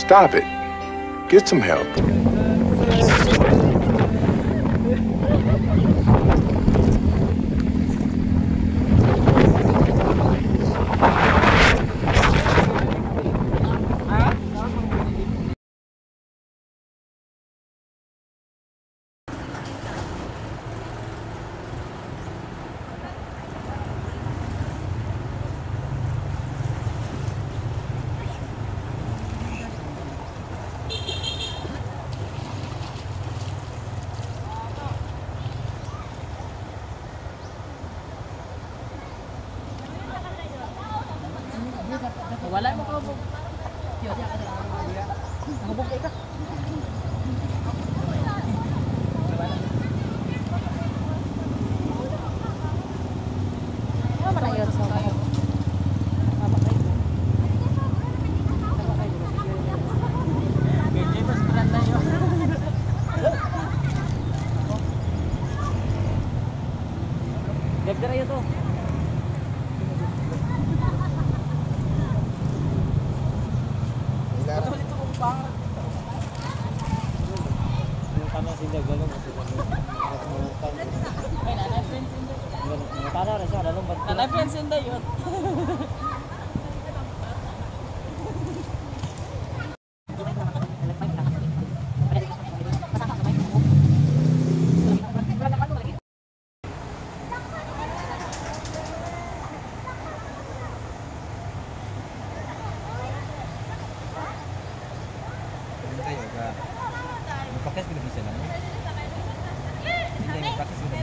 Stop it. Get some help. Wala mo ko. Yo, dia ada. Ngubog ka. Ano man ayo sa mo? Mama kay. Mama kay. Medyo mas beranda yo. Gagdara yo to. Friends in the youth. Pakai sudah bisa lah. Ini pakai sudah.